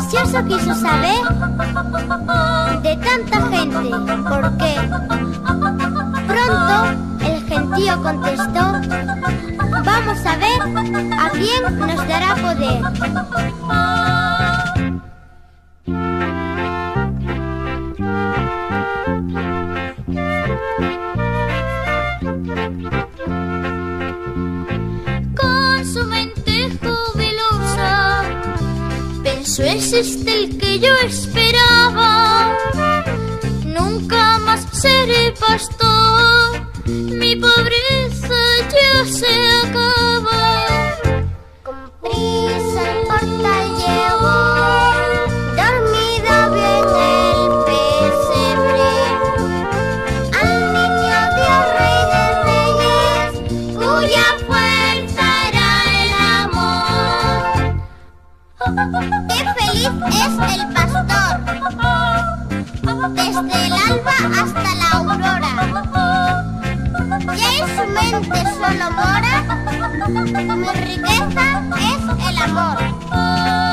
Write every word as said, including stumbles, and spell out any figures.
ambicioso quiso saber de tanta gente por qué. Pronto el gentío contestó: vamos a ver a quién nos dará poder. Con su mente jubilosa pensó: es este el que yo esperaba. Nunca más seré pastor, mi pobreza ya se acaba. Con prisa el portal llegó, dormido bien el pesebre. Al niño dio Rey de Reyes, cuya fuerza era el amor. ¡Qué feliz es el pastor! Desde el alba hasta la aurora, ya en su mente solo mora: mi riqueza es el amor.